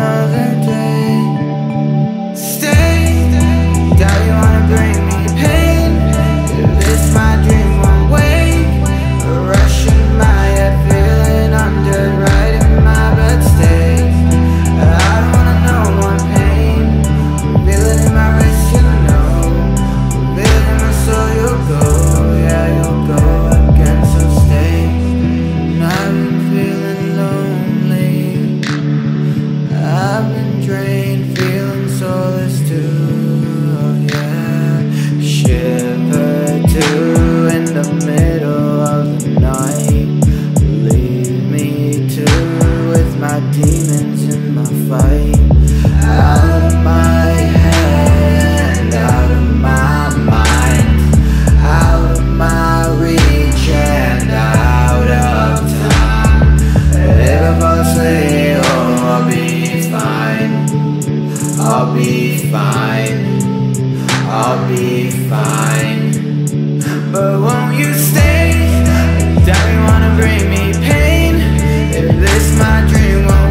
another day. Stay, doubt you wanna bring me pain. If this my dream won't wait, a rush in my head, feeling under right in my bed. Stay, I don't wanna know more pain. Feel it in my wrist, you know. Feel it in my soul, you'll go, yeah, you'll go again. So stay. And I've been feeling lonely, I've been drained, feeling soulless too, oh yeah. Shiver too in the middle of the night. Leave me too with my demons in my fight. Out of my head and out of my mind, out of my reach and out of time. If I fall asleep, oh, I'll be fine. I'll be fine. I'll be fine. But won't you stay? Doubt you wanna bring me pain. If this my dream won't